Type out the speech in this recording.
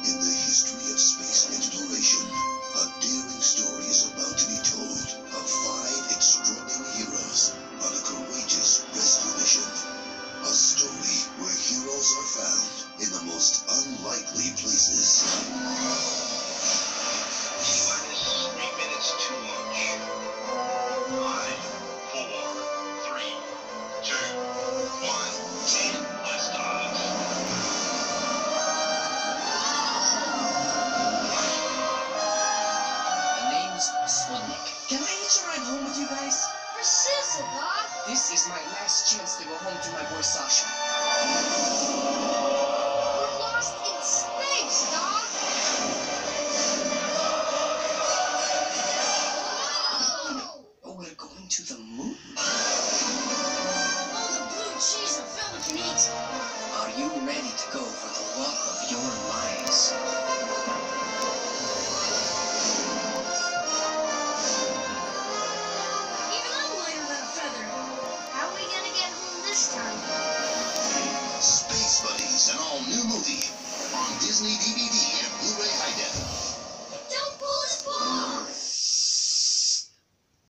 In the history of space exploration, a daring story is about to be told of 5 extraordinary heroes on a courageous rescue mission. A story where heroes are found in the most unlikely places. T-minus 3 minutes too much. 5, 4, 3, 2, 1, and liftoff. My name's Sputnik. Can I hitch a ride home with you guys? For Sizzle, Doc. This is my last chance to go home to my boy Sasha. We're lost in space, Doc. Oh, we're going to the moon? All the blue cheese a fella can eat. Are you ready to go for the walk of your lives? Even I'm lighter than a feather. How are we gonna get home this time? Space Buddies, an all-new movie on Disney DVD.